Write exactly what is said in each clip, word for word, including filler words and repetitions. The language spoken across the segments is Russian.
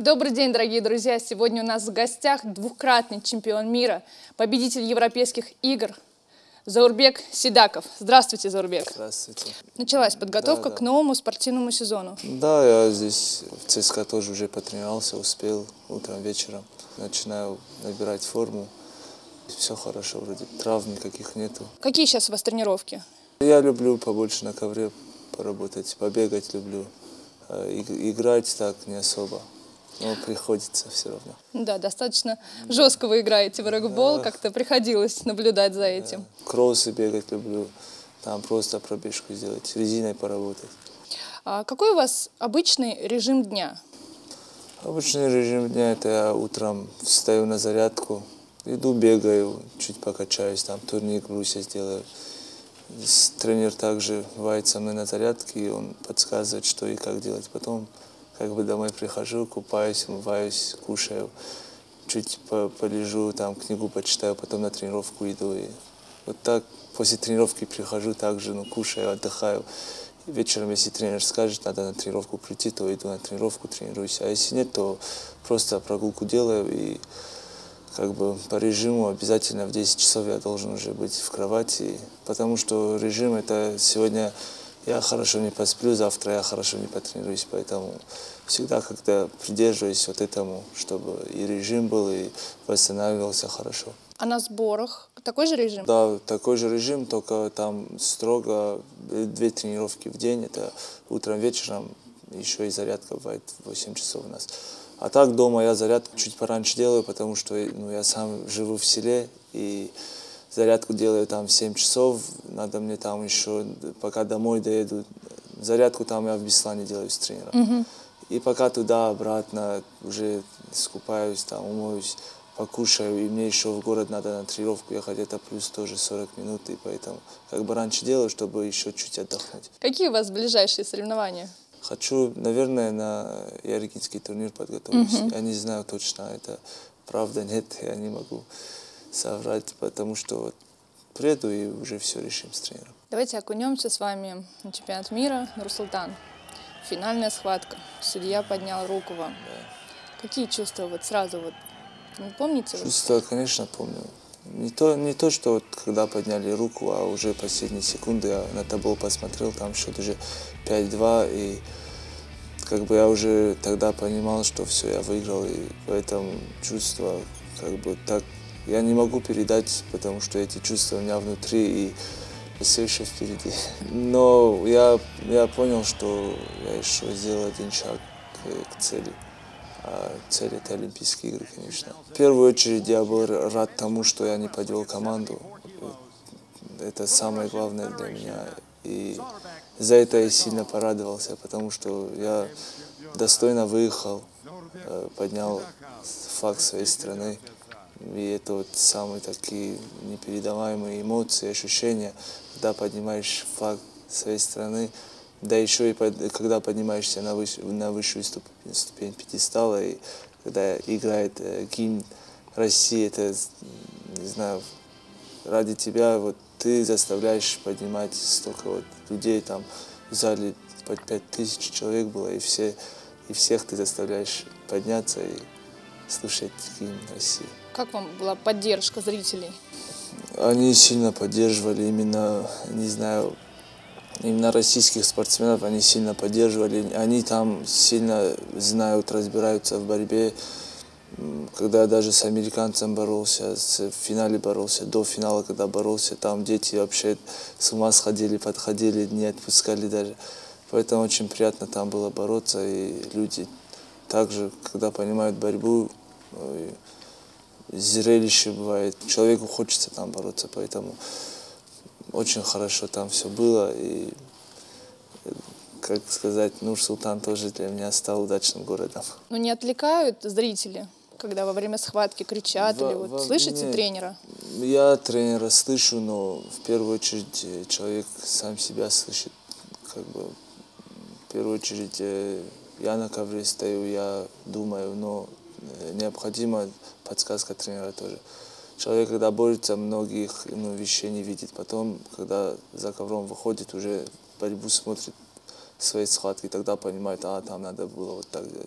Добрый день, дорогие друзья! Сегодня у нас в гостях двукратный чемпион мира, победитель европейских игр Заурбек Сидаков. Здравствуйте, Заурбек. Здравствуйте. Началась подготовка да, да. к новому спортивному сезону. Да, я здесь в ЦСКА тоже уже потренировался, успел утром, вечером. Начинаю набирать форму. Все хорошо, вроде травм никаких нету. Какие сейчас у вас тренировки? Я люблю побольше на ковре поработать, побегать люблю. И, играть так не особо, но приходится все равно. Да, достаточно жестко вы играете в регбол, да. Как-то приходилось наблюдать за этим. Да. Кроссы бегать люблю, там просто пробежку сделать, резиной поработать. А какой у вас обычный режим дня? Обычный режим дня — это я утром встаю на зарядку, иду бегаю, чуть покачаюсь, там турник брусья сделаю. Тренер также бывает со мной на зарядке, и он подсказывает, что и как делать. Потом как бы домой прихожу, купаюсь, умываюсь, кушаю, чуть по полежу, там книгу почитаю, потом на тренировку иду. И вот так после тренировки прихожу, также ну, кушаю, отдыхаю. И вечером, если тренер скажет, надо на тренировку прийти, то иду на тренировку, тренируюсь. А если нет, то просто прогулку делаю и как бы по режиму обязательно в десять часов я должен уже быть в кровати, потому что режим — это сегодня я хорошо не посплю, завтра я хорошо не потренируюсь, поэтому всегда как-то придерживаюсь вот этому, чтобы и режим был, и восстанавливался хорошо. А на сборах такой же режим? Да, такой же режим, только там строго две тренировки в день, это утром, вечером, еще и зарядка бывает в восемь часов у нас. А так дома я зарядку чуть пораньше делаю, потому что ну, я сам живу в селе, и зарядку делаю там в семь часов. Надо мне там еще, пока домой доеду, зарядку там я в Беслане делаю с тренером. Mm-hmm. И пока туда-обратно уже скупаюсь, там умоюсь, покушаю, и мне еще в город надо на тренировку ехать, это плюс тоже сорок минут, и поэтому как бы раньше делаю, чтобы еще чуть отдохнуть. Какие у вас ближайшие соревнования? Хочу, наверное, на Ярикинский турнир подготовиться. Uh-huh. Я не знаю точно, это правда, нет, я не могу соврать, потому что вот приеду и уже все решим с тренером. Давайте окунемся с вами на чемпионат мира Нур-Султан. Финальная схватка. Судья поднял руку вам. Да. Какие чувства вот сразу вот, не помните? Чувства, вот? Конечно, помню. Не то, не то, что вот когда подняли руку, а уже последние секунды я на табло посмотрел, там счет уже пять-два, и как бы я уже тогда понимал, что все, я выиграл, и поэтому чувства как бы так я не могу передать, потому что эти чувства у меня внутри, и все еще впереди. Но я, я понял, что я еще сделал один шаг к, к цели. А цель — это Олимпийские игры, конечно. В первую очередь я был рад тому, что я не подвел команду. Это самое главное для меня. И за это я сильно порадовался, потому что я достойно выехал, поднял флаг своей страны. И это вот самые такие непередаваемые эмоции, ощущения, когда поднимаешь флаг своей страны. Да еще и под, когда поднимаешься на, выш, на высшую ступень, ступень пьедестала, и когда играет э, гимн России, это, не знаю, ради тебя вот ты заставляешь поднимать столько вот людей, там в зале под пять тысяч человек было, и, все, и всех ты заставляешь подняться и слушать гимн России. Как вам была поддержка зрителей? Они сильно поддерживали именно, не знаю, именно российских спортсменов, они сильно поддерживали, они там сильно знают, разбираются в борьбе. Когда я даже с американцем боролся, в финале боролся, до финала, когда боролся, там дети вообще с ума сходили, подходили, не отпускали даже. Поэтому очень приятно там было бороться, и люди также, когда понимают борьбу, зрелище бывает, человеку хочется там бороться, поэтому очень хорошо там все было, и, как сказать, Нур-Султан тоже для меня стал удачным городом. Но не отвлекают зрители, когда во время схватки кричат во, или вот во, слышите нет, тренера? Я тренера слышу, но в первую очередь человек сам себя слышит. Как бы, в первую очередь я на ковре стою, я думаю, но необходима подсказка тренера тоже. Человек, когда борется, многих ну, вещей не видит. Потом, когда за ковром выходит, уже борьбу смотрит, свои схватки, тогда понимает, а там надо было вот так делать.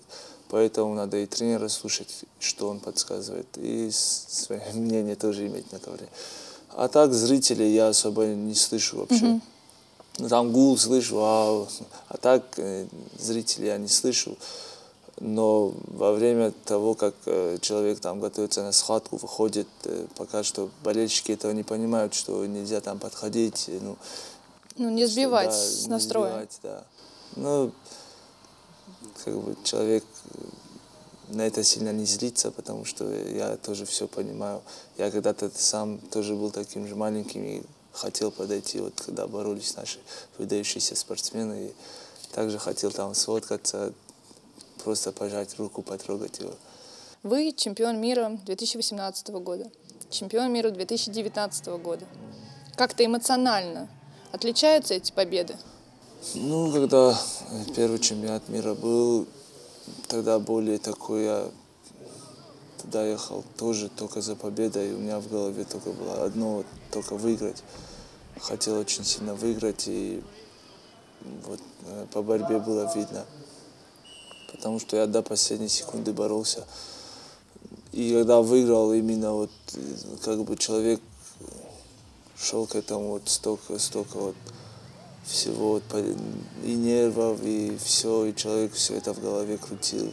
Поэтому надо и тренера слушать, что он подсказывает, и свое мнение тоже иметь на ковре. А так зрителей я особо не слышу вообще. Mm-hmm. Ну, там гул слышу, а, а так э, зрителей я не слышу. Но во время того, как э, человек там готовится на схватку, выходит, э, пока что болельщики этого не понимают, что нельзя там подходить. Ну, ну не сбивать да, с не настроя. Сбивать, да. Ну, как бы человек на это сильно не злится, потому что я тоже все понимаю. Я когда-то сам тоже был таким же маленьким и хотел подойти, вот когда боролись наши выдающиеся спортсмены, и также хотел там сфоткаться, просто пожать руку, потрогать его. Вы чемпион мира две тысячи восемнадцатого года, чемпион мира две тысячи девятнадцатого года. Как-то эмоционально отличаются эти победы? Ну, когда первый чемпионат мира был, тогда более такой, я туда ехал тоже только за победой, и у меня в голове только было одно, только выиграть. Хотел очень сильно выиграть, и вот по борьбе было видно. Потому что я до последней секунды боролся. И когда выиграл, именно вот как бы человек шел к этому вот столько, столько вот всего, вот, и нервов, и все, и человек все это в голове крутил.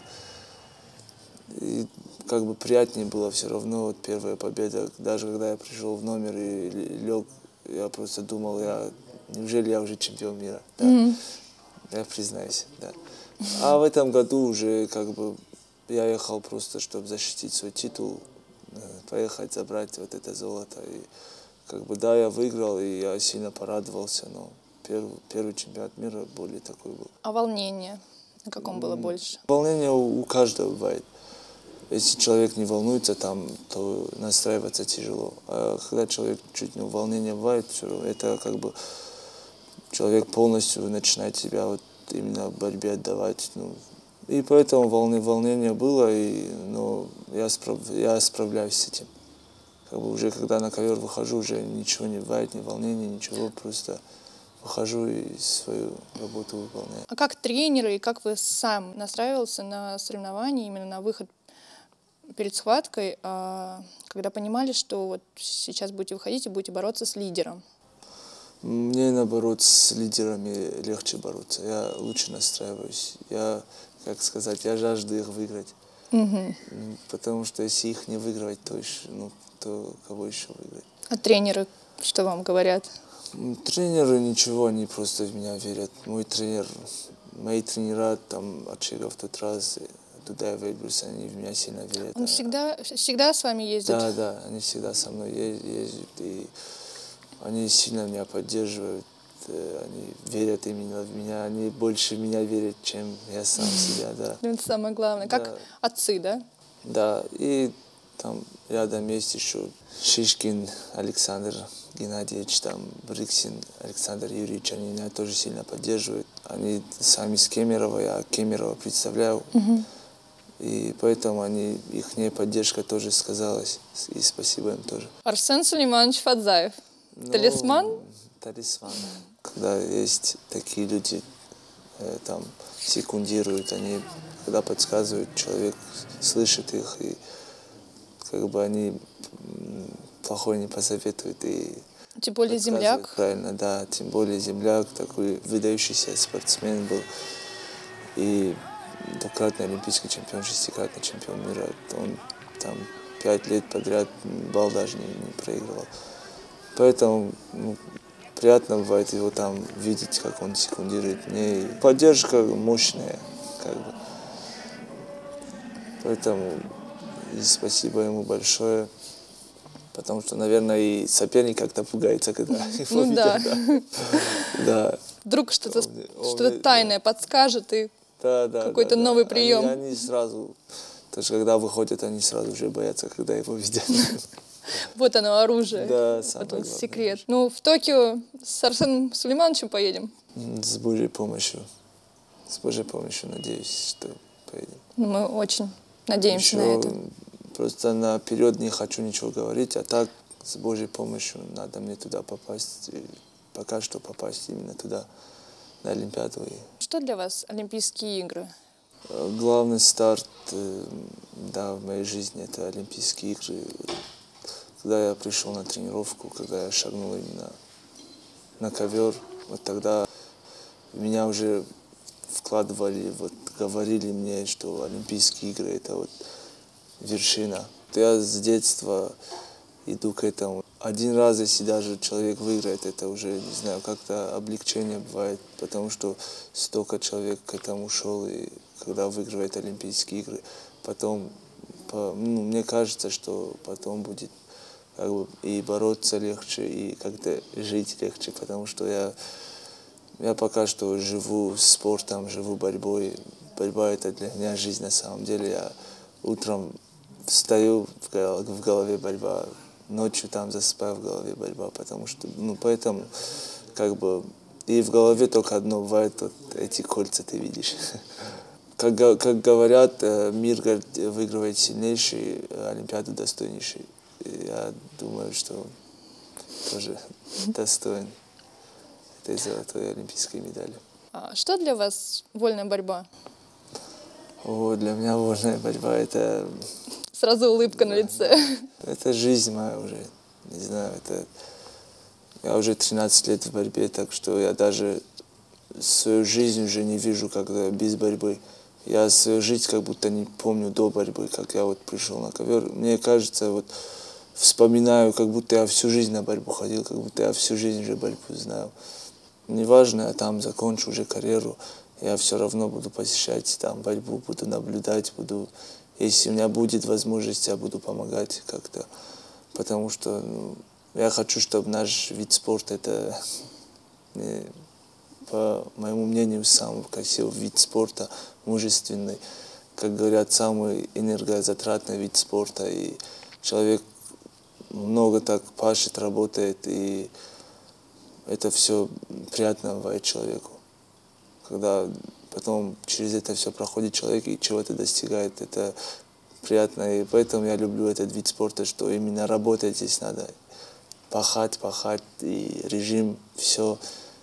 И как бы приятнее было все равно, вот первая победа. Даже когда я пришел в номер и лег, я просто думал, я, неужели я уже чемпион мира? Да. Mm-hmm. Я признаюсь, да. А в этом году уже как бы я ехал просто, чтобы защитить свой титул, поехать забрать вот это золото. И как бы да, я выиграл, и я сильно порадовался, но первый, первый чемпионат мира более такой был. А волнение? На каком было больше? Волнение у, у каждого бывает. Если человек не волнуется там, то настраиваться тяжело. А когда человек чуть не волнение бывает, все равно это как бы человек полностью начинает себя вот именно в борьбе отдавать. Ну, и поэтому волны, волнение было, и, но я, справ, я справляюсь с этим. Как бы уже когда на ковер выхожу, уже ничего не бывает, ни волнения, ничего, просто выхожу и свою работу выполняю. А как тренеры и как вы сам настраивался на соревнования, именно на выход перед схваткой, когда понимали, что вот сейчас будете выходить и будете бороться с лидером? Мне, наоборот, с лидерами легче бороться. Я лучше настраиваюсь. Я, как сказать, я жажду их выиграть. Угу. Потому что если их не выиграть, то, еще, ну, то кого еще выиграть? А тренеры что вам говорят? Тренеры ничего, они просто в меня верят. Мой тренер, мои тренера, там, Ачега в тот раз, Дудаев, Эльбрус, они в меня сильно верят. Он всегда, всегда с вами ездит? Да, да, они всегда со мной ездят, и они сильно меня поддерживают, они верят именно в меня, они больше меня верят, чем я сам себя, да. Это самое главное, как да. Отцы, да? Да, и там рядом есть еще Шишкин Александр Геннадьевич, там Бриксин Александр Юрьевич, они меня тоже сильно поддерживают. Они сами с Кемерово, я Кемерово представляю. Угу. И поэтому они, их поддержка тоже сказалась, и спасибо им тоже. Арсен Сулейманович Фадзаев. Ну, талисман? Талисман. Когда есть такие люди, э, там, секундируют, они, когда подсказывают, человек слышит их, и как бы они плохой не посоветуют. И тем более земляк. Правильно, да, тем более земляк, такой выдающийся спортсмен был. И двукратный олимпийский чемпион, шестикратный чемпион мира. Он там пять лет подряд балл даже не, не проигрывал. Поэтому ну, приятно бывает его там видеть, как он секундирует мне. И поддержка мощная, как бы. Поэтому и спасибо ему большое. Потому что, наверное, и соперник как-то пугается, когда его ну, видят. Да. Да. Вдруг что-то что тайное подскажет и да, да, какой-то да, новый да. прием. Они, они сразу, то есть когда выходят, они сразу уже боятся, когда его видят. Вот оно, оружие. Да, вот он, секрет. Ну, в Токио с Арсеном Сулеймановичем поедем? С Божьей помощью. С Божьей помощью, надеюсь, что поедем. Ну, мы очень надеемся Еще на это. Просто наперед не хочу ничего говорить, а так с Божьей помощью надо мне туда попасть. И пока что попасть именно туда, на Олимпиаду. Что для вас Олимпийские игры? Главный старт, да, в моей жизни это Олимпийские игры. Когда я пришел на тренировку, когда я шагнул именно на ковер, вот тогда меня уже вкладывали, вот говорили мне, что Олимпийские игры это вот вершина. Я с детства иду к этому. Один раз, если даже человек выиграет, это уже, не знаю, как-то облегчение бывает, потому что столько человек к этому шел, и когда выигрывает Олимпийские игры, потом, по, ну, мне кажется, что потом будет как бы и бороться легче, и как-то жить легче, потому что я, я пока что живу спортом, живу борьбой. Борьба это для меня жизнь на самом деле. Я утром встаю, в голове борьба, ночью там засыпаю, в голове борьба, потому что, ну, поэтому, как бы, и в голове только одно бывает, вот эти кольца ты видишь. Как, как говорят, мир выигрывает сильнейший, Олимпиаду достойнейший. Я думаю, что тоже достоин этой золотой олимпийской медали. А что для вас вольная борьба? О, для меня вольная борьба это... Сразу улыбка на лице. Это жизнь моя уже, не знаю, это... Я уже тринадцать лет в борьбе, так что я даже свою жизнь уже не вижу когда без борьбы. Я свою жизнь как будто не помню до борьбы, как я вот пришел на ковер. Мне кажется, вот вспоминаю, как будто я всю жизнь на борьбу ходил, как будто я всю жизнь уже борьбу знаю. Неважно, я там закончу уже карьеру, я все равно буду посещать там борьбу, буду наблюдать, буду... Если у меня будет возможность, я буду помогать как-то. Потому что ну, я хочу, чтобы наш вид спорта, это, по моему мнению, самый красивый вид спорта, мужественный. Как говорят, самый энергозатратный вид спорта. И человек много так пашет, работает, и это все приятно бывает человеку. Когда потом через это все проходит человек и чего-то достигает, это приятно. И поэтому я люблю этот вид спорта, что именно работать здесь надо. Пахать, пахать, и режим, все.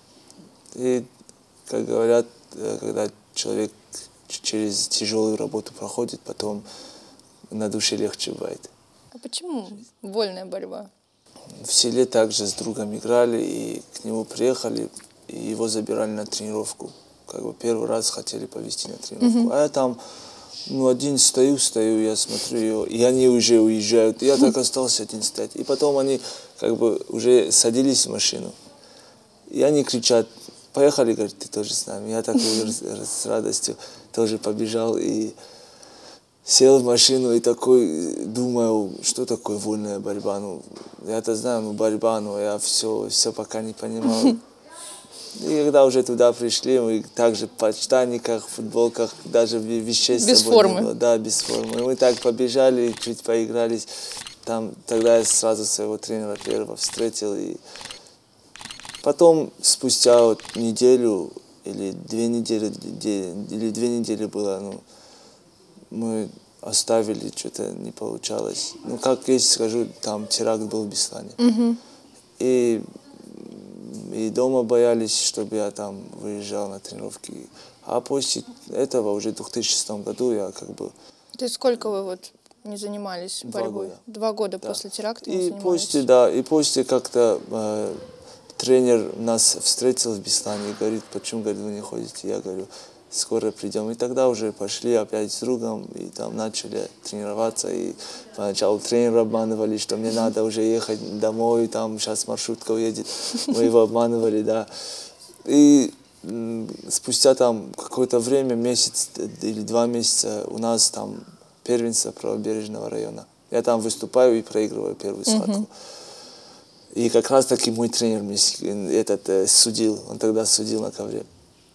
И, как говорят, когда человек через тяжелую работу проходит, потом на душе легче бывает. А почему вольная борьба? В селе также с другом играли, и к нему приехали, и его забирали на тренировку. Как бы первый раз хотели повезти на тренировку. Mm-hmm. А я там, ну, один стою, стою, я смотрю ее, и они уже уезжают. И я так остался один стоять. И потом они как бы уже садились в машину. И они кричат: поехали, говорит, ты тоже с нами. Я так с радостью тоже побежал и сел в машину и такой думаю, что такое вольная борьба. Ну, я-то знаю, ну, борьба, но я все, все пока не понимал. И когда уже туда пришли, мы также в подштанниках, в футболках, даже вещей с собой без формы. Не было. Да, без формы. И мы так побежали, чуть поигрались. Там, тогда я сразу своего тренера первого встретил. И потом, спустя вот неделю или две недели, или две недели было, ну, мы оставили, что-то не получалось. Ну, как если скажу, там теракт был в Беслане. Mm-hmm. И, и дома боялись, чтобы я там выезжал на тренировки. А после этого, уже в две тысячи шестом году, я как бы... То есть сколько вы вот не занимались Два борьбой? года. Два года Да. после теракта не и занимались? После, да, и после как-то э, тренер нас встретил в Беслане и говорит, почему, говорит, вы не ходите? Я говорю, скоро придем. И тогда уже пошли опять с другом, и там начали тренироваться. И поначалу тренера обманывали, что мне надо уже ехать домой, там сейчас маршрутка уедет. Мы его обманывали, да. И м, спустя там какое-то время, месяц или два месяца, у нас там первенство правобережного района. Я там выступаю и проигрываю первую схватку. Uh-huh. И как раз таки мой тренер мне этот, э, судил, он тогда судил на ковре.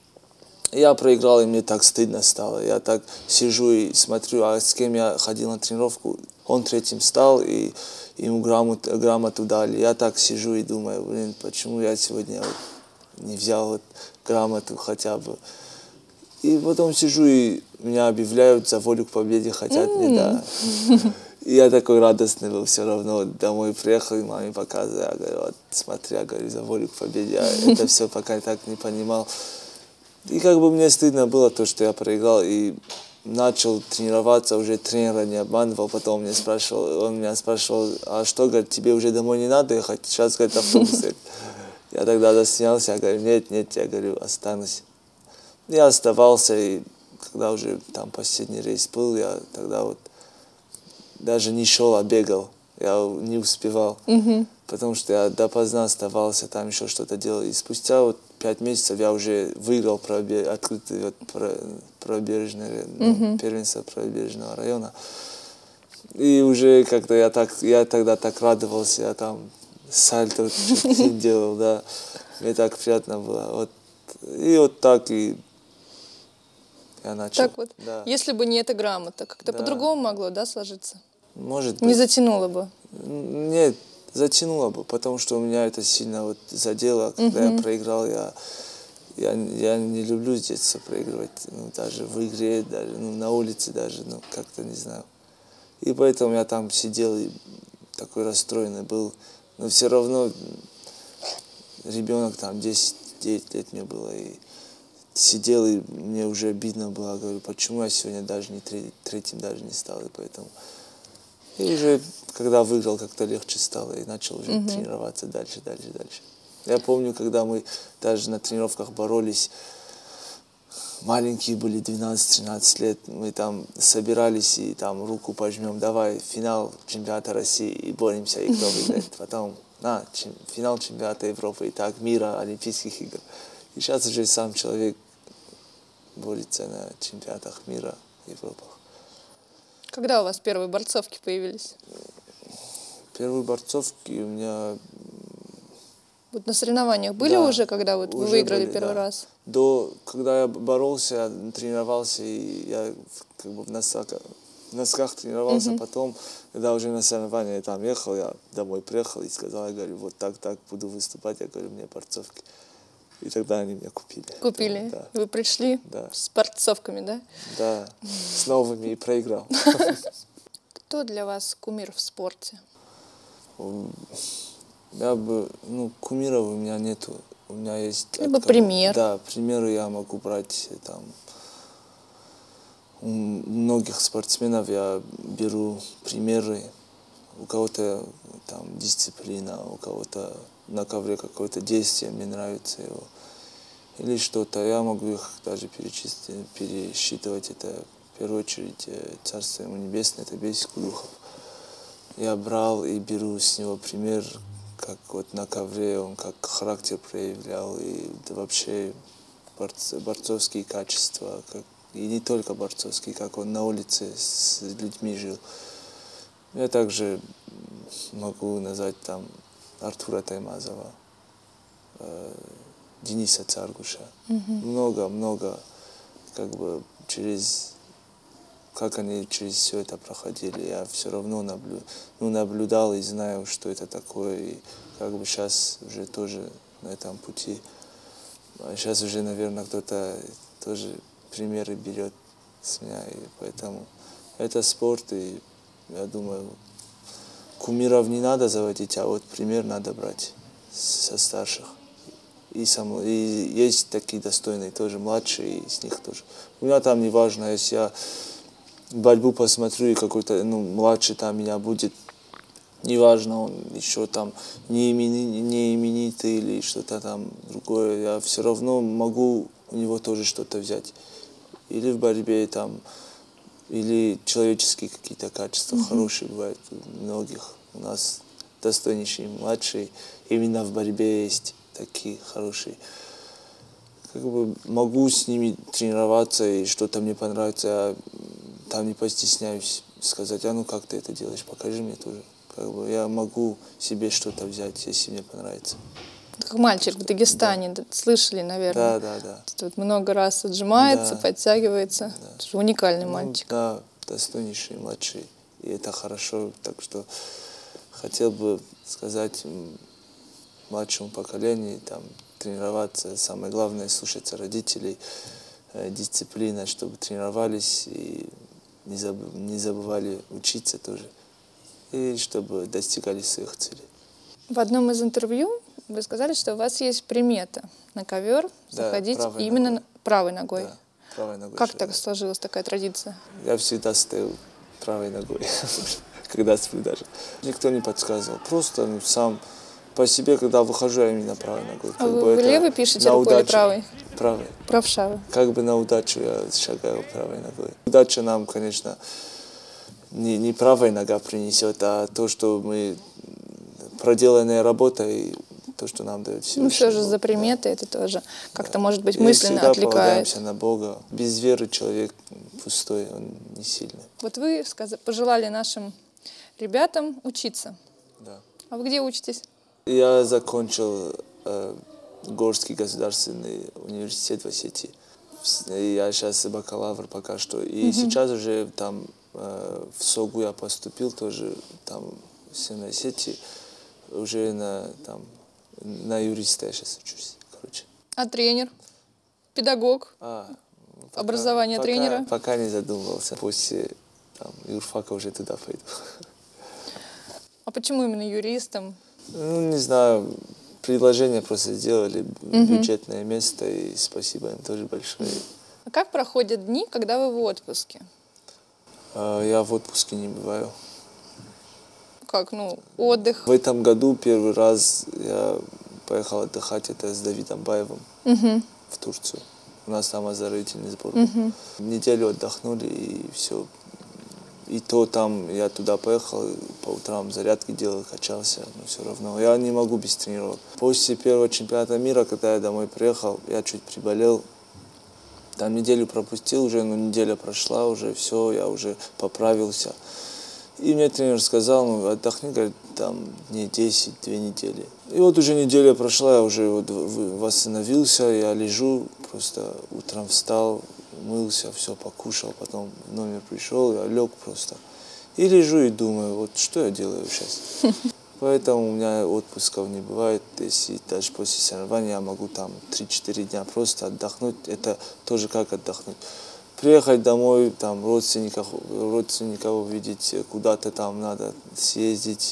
Я проиграл, и мне так стыдно стало. Я так сижу и смотрю, а с кем я ходил на тренировку. Он третьим стал, и ему грамоту, грамоту дали. Я так сижу и думаю, блин, почему я сегодня вот не взял вот грамоту хотя бы. И потом сижу, и меня объявляют за волю к победе, хотят мне, да. И я такой радостный был все равно. Домой приехал, и маме показываю. Я говорю, вот смотри, я говорю, за волю к победе. Я это все пока так не понимал. И как бы мне стыдно было то, что я проиграл, и начал тренироваться, уже тренера не обманывал, потом мне спрашивал, он меня спрашивал, а что, говорит, тебе уже домой не надо ехать, сейчас, говорит, автобус. Я тогда засмеялся, я говорю, нет, нет, я говорю, останусь. Я оставался, и когда уже там последний рейс был, я тогда вот даже не шел, а бегал, я не успевал, mm-hmm. потому что я допоздна оставался, там еще что-то делал. И спустя вот пять месяцев я уже выиграл пробег, открытый вот, пробережный, mm-hmm. ну, первенство пробережного района. И уже как-то я так, я тогда так радовался, я там сальто делал, да, мне так приятно было. Вот. И вот так и я начал. Так вот, да. Если бы не эта грамота, как-то да. по-другому могло, да, сложиться? Может быть. Не затянуло бы? Нет, затянуло бы, потому что у меня это сильно вот задело, когда uh-huh. я проиграл, я, я, я не люблю с детства проигрывать, ну, даже в игре, даже ну, на улице даже, ну, как-то не знаю. И поэтому я там сидел и такой расстроенный был, но все равно ребенок там десять-девять лет мне было, и сидел, и мне уже обидно было, говорю, почему я сегодня даже не треть, третьим даже не стал, и поэтому... И уже, когда выиграл, как-то легче стало, и начал уже uh-huh. тренироваться дальше, дальше, дальше. Я помню, когда мы даже на тренировках боролись, маленькие были, двенадцать-тринадцать лет, мы там собирались и там руку пожмем, давай, финал чемпионата России, и боремся, и кто выиграет. Потом, на, чем, финал чемпионата Европы, и так, мира, Олимпийских игр. И сейчас уже сам человек борется на чемпионатах мира, Европы. Когда у вас первые борцовки появились? Первые борцовки у меня... Вот на соревнованиях были да, уже, когда вот вы выиграли были, первый да. раз? До, когда я боролся, тренировался, и я как бы в носках, в носках тренировался, uh-huh. потом, когда уже на соревнования там ехал, я домой приехал и сказал, я говорю, вот так-так буду выступать, я говорю, мне борцовки. И тогда они меня купили. Купили? Да. Вы пришли да. с борцовками, да? Да, с новыми и проиграл. Кто для вас кумир в спорте? Я бы, ну, кумиров у меня нету. У меня есть... Либо пример. Да, примеры я могу брать там. У многих спортсменов я беру примеры. У кого-то там дисциплина, у кого-то на ковре какое-то действие, мне нравится его. Или что-то, я могу их даже перечислить, пересчитывать. Это в первую очередь Царство ему небесное, это Бесик Духов. Я брал и беру с него пример, как вот на ковре он как характер проявлял, и да вообще борц, борцовские качества, как, и не только борцовские, как он на улице с людьми жил. Я также могу назвать там Артура Таймазова, э, Дениса Царгуша. Много-много, угу. как бы через... как они через все это проходили, я все равно наблю, ну, наблюдал и знаю, что это такое, и как бы сейчас уже тоже на этом пути. А сейчас уже, наверное, кто-то тоже примеры берет с меня, и поэтому это спорт, и я думаю, кумиров не надо заводить, а вот пример надо брать со старших. И, сам, и есть такие достойные тоже, младшие, и с них тоже. У меня там не важно, если я борьбу посмотрю, и какой-то, ну, младший там меня будет, неважно, он еще там не, имени, не именитый или что-то там другое, я все равно могу у него тоже что-то взять. Или в борьбе там, или человеческие какие-то качества mm-hmm. хорошие бывают у многих. У нас достойнейшие младшие, именно в борьбе есть такие хорошие. Как бы могу с ними тренироваться, и что-то мне понравится, я там не постесняюсь сказать, а ну как ты это делаешь, покажи мне тоже. Как бы я могу себе что-то взять, если мне понравится. Как мальчик в Дагестане, да. Слышали, наверное. Да, да, да. Тут много раз отжимается, да. подтягивается. Да. Это же уникальный ну, мальчик. Да, достойнейший, младший. И это хорошо, так что хотел бы сказать младшему поколению, там, тренироваться, самое главное, слушаться родителей, э, дисциплина, чтобы тренировались и не, заб, не забывали учиться тоже, и чтобы достигали своих целей. В одном из интервью Вы сказали, что у вас есть примета на ковер Да, заходить правой именно ногой. на- правой ногой. Да, правой ногой. Как шагаю. так сложилась такая традиция? Я всегда стою правой ногой, когда сплю даже. Никто не подсказывал. Просто ну, сам по себе, когда выхожу, я именно правой ногой. А вы это левой пишете на рукой или удачу. правой? Правой. Правша. Как бы на удачу я шагаю правой ногой. Удача нам, конечно, не, не правая нога принесет, а то, что мы проделанная работа и то, что нам дает Всевышний. Ну все же Бог. за приметы Да. это тоже как-то, Да. может быть, И мысленно всегда отвлекает. полагаемся на Бога. Без веры человек пустой, он не сильный. Вот вы сказ- пожелали нашим ребятам учиться. Да. А вы где учитесь? Я закончил э, Горский государственный университет в Осетии. И я сейчас бакалавр пока что. И Мгм. сейчас уже там э, в СОГУ я поступил тоже, там в Северной Осетии, уже на, там, на юриста я сейчас учусь, короче. А тренер? Педагог? А, пока- Образование пока- тренера? Пока не задумывался. После там, юрфака уже туда пойду. А почему именно юристом? Ну, не знаю, предложение просто сделали, бюджетное место, и спасибо им тоже большое. А как проходят дни, когда вы в отпуске? А, Я в отпуске не бываю. Как, ну, отдых? В этом году первый раз я поехал отдыхать, это с Давидом Баевым Мгм. в Турцию. У нас там оздоровительный сбор. Мгм. Неделю отдохнули, и все. И то там я туда поехал, по утрам зарядки делал, качался, но все равно. Я не могу без тренировок. После первого чемпионата мира, когда я домой приехал, я чуть приболел. Там неделю пропустил уже, но неделя прошла уже, все, я уже поправился. И мне тренер сказал, ну отдохни, говорит, там дней десять, две недели. И вот уже неделя прошла, я уже вот восстановился, я лежу, просто утром встал, мылся, все покушал, потом в номер пришел, я лег просто. И лежу и думаю, вот что я делаю сейчас. Поэтому у меня отпусков не бывает. Если даже после соревнований я могу там три-четыре дня просто отдохнуть. Это тоже как отдохнуть. Приехать домой, там родственников, родственников увидеть, куда-то там надо съездить.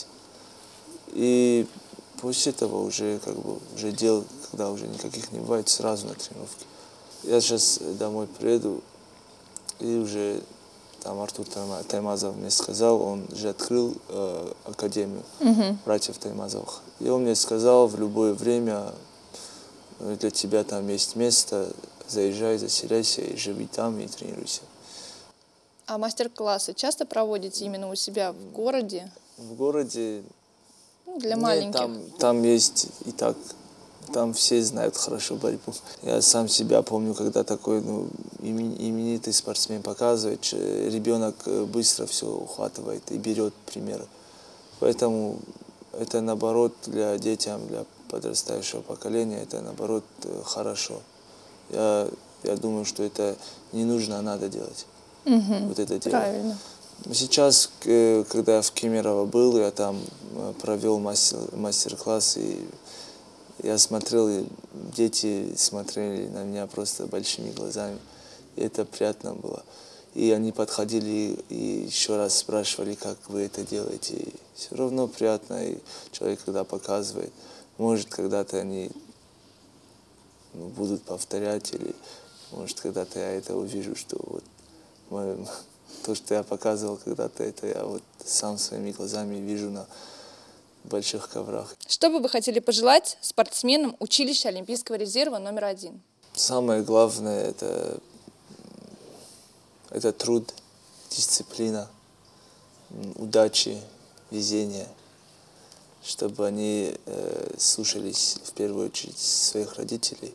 И после этого уже как бы уже дел, когда уже никаких не бывает, сразу на тренировке. Я сейчас домой приеду, и уже там Артур Таймазов мне сказал, он же открыл э, академию Мгм. братьев Таймазовых. И он мне сказал, в любое время э, для тебя там есть место, заезжай, заселяйся и живи там и тренируйся. А мастер-классы часто проводите именно у себя в городе? В городе Ну, для нет, маленьких. там, там есть и так, там все знают хорошо борьбу. Я сам себя помню, когда такой ну, имен- именитый спортсмен показывает, что ребенок э, быстро все ухватывает и берет примеры. Поэтому это наоборот для детям, для подрастающего поколения, это наоборот э, хорошо. Я, я думаю, что это не нужно, а надо делать. Мгм. Вот это дело. Правильно. Сейчас, э, когда я в Кемерово был, я там э, провел мастер, мастер-класс, и я смотрел, и дети смотрели на меня просто большими глазами. И это приятно было. И они подходили и еще раз спрашивали, как вы это делаете. И все равно приятно, и человек, когда показывает, может, когда-то они ну, будут повторять, или может, когда-то я это увижу, что вот мое, то, что я показывал когда-то, это я вот сам своими глазами вижу на больших коврах. Что бы вы хотели пожелать спортсменам училища Олимпийского резерва номер один? Самое главное это, это труд, дисциплина, м, удачи, везение, чтобы они э, слушались в первую очередь своих родителей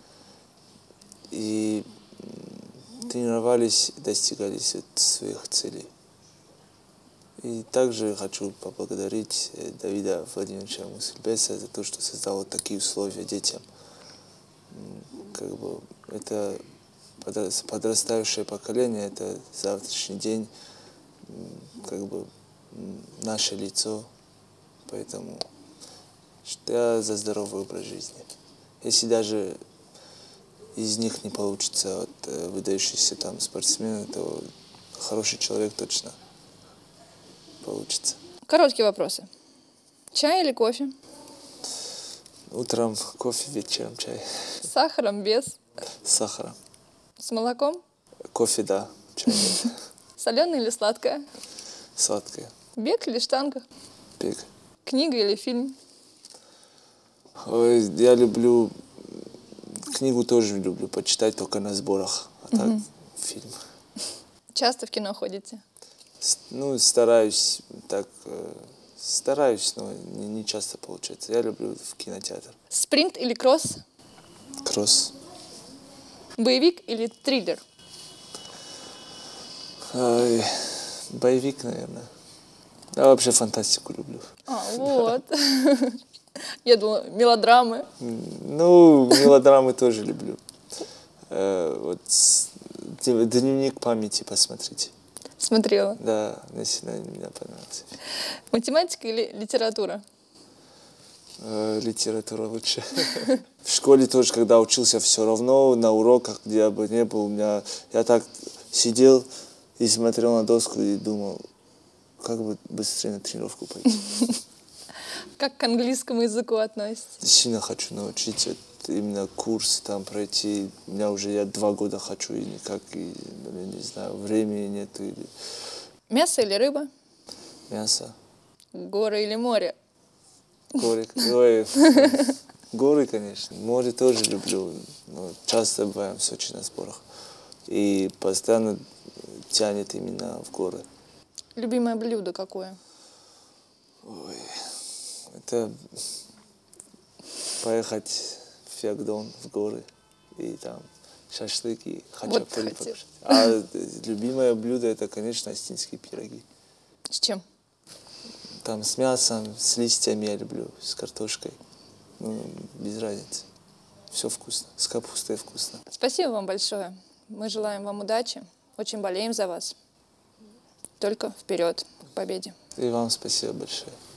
и м, тренировались, достигали своих целей. И также хочу поблагодарить э, Давида Владимировича Мусульбеса за то, что создал вот такие условия детям. М, Как бы это подрас- подрастающее поколение, это завтрашний день, м, как бы м, наше лицо. Поэтому что я за здоровый образ жизни. Если даже из них не получится вот, э, выдающийся там спортсмен, то хороший человек точно получится. Короткие вопросы. Чай или кофе? Утром кофе, вечером чай. С сахаром, без? С сахаром. С молоком? Кофе, да. Чай нет. Соленое или сладкое? Сладкое. Бег или штанга? Бег. Книга или фильм? Ой, я люблю... Книгу тоже люблю почитать, только на сборах. А так фильм. Часто в кино ходите? С- Ну, стараюсь так... э, Стараюсь, но не, не часто получается. Я люблю в кинотеатр. Спринт или кросс? Кросс. Боевик или триллер? Ой, боевик, наверное. Я вообще фантастику люблю. А, вот. Я думала, мелодрамы. М, Ну, мелодрамы тоже люблю. Э, Вот с- д- «Дневник памяти» посмотрите. Смотрела. Да, мне сильно мне понравился. Математика или литература? Э, Литература лучше. В школе тоже, когда учился, все равно на уроках, где я бы не был, у меня я так сидел и смотрел на доску и думал, как бы быстрее на тренировку пойти. Как к английскому языку относитесь? Сильно хочу научить вот именно курс там пройти. У меня уже я два года хочу и никак, и, ну, не знаю, времени нету или Мясо или рыба? мясо. Горы или море? Горы, ой, горы, конечно. Море тоже люблю. Но часто бываем в Сочи на сборах. И постоянно тянет именно в горы. Любимое блюдо какое? Ой, это поехать в Феогдон, в горы, и там шашлык и хачапури хотел. покушать. А любимое блюдо это, конечно, остинские пироги. С чем? Там с мясом, с листьями я люблю, с картошкой. Ну, без разницы. Все вкусно. С капустой вкусно. Спасибо вам большое. Мы желаем вам удачи. Очень болеем за вас. Только вперед к победе. И вам спасибо большое.